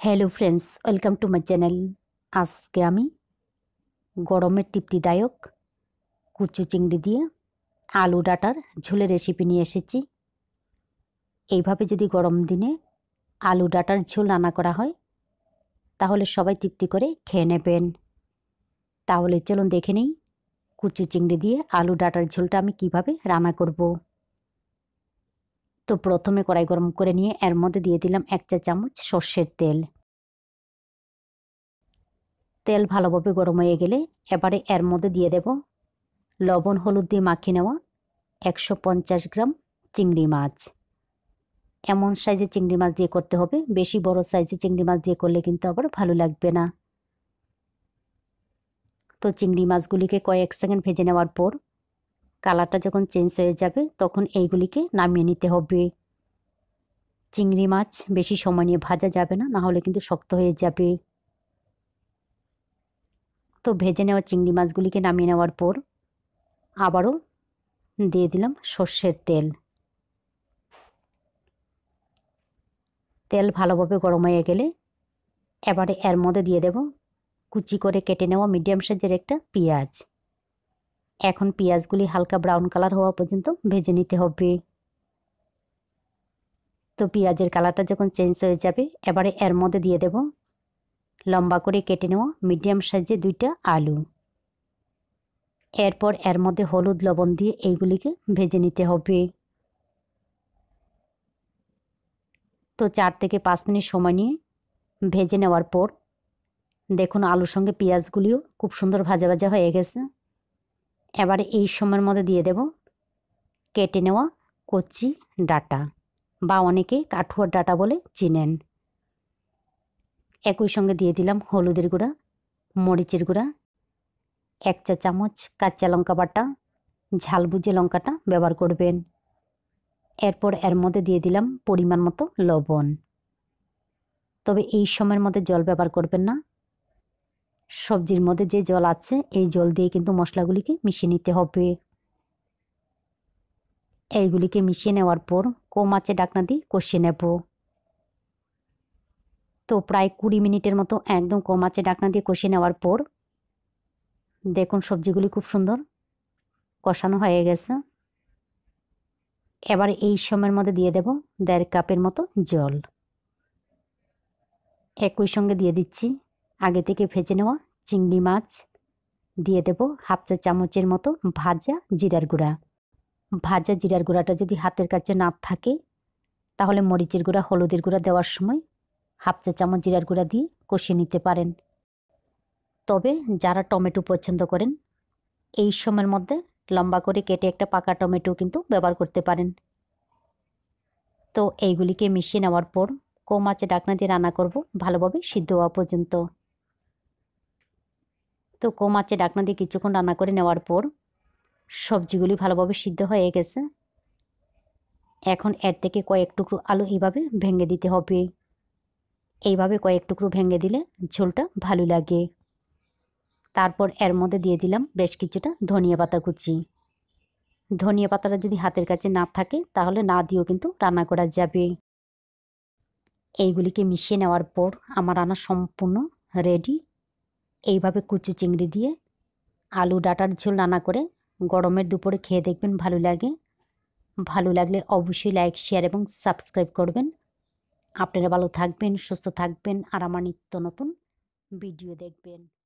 Hello friends, welcome to my channel. আজকে আমি গরমের তৃপ্তিদায়ক কুচু চিংড়ি দিয়ে আলু ডাঁটার ঝোলের রেসিপি নিয়ে এসেছি। এইভাবে যদি গরম দিনে আলু ডাঁটার ঝোল রান্না করা হয় তাহলে সবাই তৃপ্তি করে খেয়ে নেবেন। তাহলে চলুন দেখে নিই কুচু চিংড়ি দিয়ে আলু ডাঁটার ঝোলটা আমি কিভাবে রান্না করব। তো প্রথমে কড়াই গরম করে নিয়ে এর মধ্যে দিয়ে দিলাম 1 চা চামচ সর্ষের তেল। তেল ভালোভাবে গরম হয়ে গেলে এবারে এর মধ্যে দিয়ে দেব লবণ হলুদ দিয়ে মাখিয়ে নেওয়া 150 গ্রাম চিংড়ি মাছ। এমন সাইজে চিংড়ি মাছ দিয়ে করতে হবে, বেশি বড় সাইজে চিংড়ি মাছ দিয়ে করলে কিন্তু আবার ভালো লাগবে না। তো চিংড়ি মাছগুলিকে কয়েক সেকেন্ড ভেজে নেওয়ার পর কালারটা যখন চেঞ্জ হয়ে যাবে তখন এইগুলিকে নামিয়ে নিতে হবে। চিংড়ি মাছ বেশি সময় নিয়ে ভাজা যাবে না, না হলে কিন্তু শক্ত হয়ে যাবে। তো ভেজে নেওয়া চিংড়ি মাছগুলিকে নামিয়ে নেওয়ার পর আবারও দিয়ে দিলাম সর্ষের তেল। তেল ভালোভাবে গরম হয়ে গেলে এবারে এর মধ্যে দিয়ে দেব কুচি করে কেটে নেওয়া মিডিয়াম সাইজের একটা পেঁয়াজ। এখন পেঁয়াজগুলি হালকা ব্রাউন কালার হওয়া পর্যন্ত ভেজে নিতে হবে। তো পেঁয়াজের কালারটা যখন চেঞ্জ হয়ে যাবে এবারে এর মধ্যে দিয়ে দেব লম্বা করে কেটে নেওয়া মিডিয়াম সাইজের 2টা আলু। এরপর এর মধ্যে হলুদ লবণ দিয়ে এইগুলিকে ভেজে নিতে হবে। তো 4 থেকে 5 মিনিট সময় নিয়ে ভেজে নেওয়ার পর দেখুন আলুর সঙ্গে পেঁয়াজগুলিও খুব সুন্দর ভাজা ভাজা হয়ে গেছে। এবারে এই সময়ের মধ্যে দিয়ে দেব কেটে নেওয়া কচি ডাঁটা বা অনেকে কাঠুয়ার ডাঁটা বলে চিনেন। একই সঙ্গে দিয়ে দিলাম হলুদের গুঁড়া, মরিচের গুঁড়া, 1 চা চামচ কাঁচা লঙ্কা বাটা, ঝাল বুঝে লঙ্কাটা ব্যবহার করবেন। এরপর এর মধ্যে দিয়ে দিলাম পরিমাণ মতো লবণ। তবে এই সময়ের মধ্যে জল ব্যবহার করবেন না, সবজির মধ্যে যে জল আছে এই জল দিয়ে কিন্তু মশলাগুলিকে মিশিয়ে নিতে হবে। এইগুলিকে মিশিয়ে নেওয়ার পর কম আঁচে ঢাকনা দিয়ে কষিয়ে নেব। তো প্রায় 20 মিনিটের মতো একদম কম আঁচে ঢাকনা দিয়ে কষিয়ে নেওয়ার পর দেখুন সবজিগুলি খুব সুন্দর কষানো হয়ে গেছে। এবার এই সময়ের মধ্যে দিয়ে দেব 1.5 কাপের মতো জল। একই সঙ্গে দিয়ে দিচ্ছি আগে থেকে ভেজে নেওয়া চিংড়ি মাছ, দিয়ে দেব 1/2 চা চামচের মতো ভাজা জিরার গুঁড়া। ভাজা জিরার গুঁড়াটা যদি হাতের কাছে না থাকে তাহলে মরিচের গুঁড়া হলুদের গুঁড়া দেওয়ার সময় 1/2 চা চামচ জিরার গুঁড়া দিয়ে কষিয়ে নিতে পারেন। তবে যারা টমেটো পছন্দ করেন এই সময়ের মধ্যে লম্বা করে কেটে একটা পাকা টমেটো কিন্তু ব্যবহার করতে পারেন। তো এইগুলিকে মিশিয়ে নেওয়ার পর কম আঁচে ঢাকনা দিয়ে রান্না করব ভালোভাবে সিদ্ধ হওয়া পর্যন্ত। তো কম আঁচে ঢাকনা দিয়ে কিছুক্ষণ রান্না করে নেওয়ার পর সবজিগুলি ভালোভাবে সিদ্ধ হয়ে গেছে। এখন এর থেকে কয়েক টুকরো আলু এইভাবে ভেঙে দিতে হবে। এইভাবে কয়েক টুকরো ভেঙে দিলে ঝোলটা ভালো লাগে। তারপর এর মধ্যে দিয়ে দিলাম বেশ কিছুটা ধনিয়া পাতা কুচি। ধনিয়া পাতাটা যদি হাতের কাছে না থাকে তাহলে না দিয়েও কিন্তু রান্না করা যাবে। এইগুলিকে মিশিয়ে নেওয়ার পর আমার রান্না সম্পূর্ণ রেডি। এইভাবে কুচু চিংড়ি দিয়ে আলু ডাঁটার ঝোল রান্না করে গরমের দুপুরে খেয়ে দেখবেন ভালো লাগে। ভালো লাগলে অবশ্যই লাইক শেয়ার এবং সাবস্ক্রাইব করবেন। আপনারা ভালো থাকবেন, সুস্থ থাকবেন আর আমার নিত্য নতুন ভিডিও দেখবেন।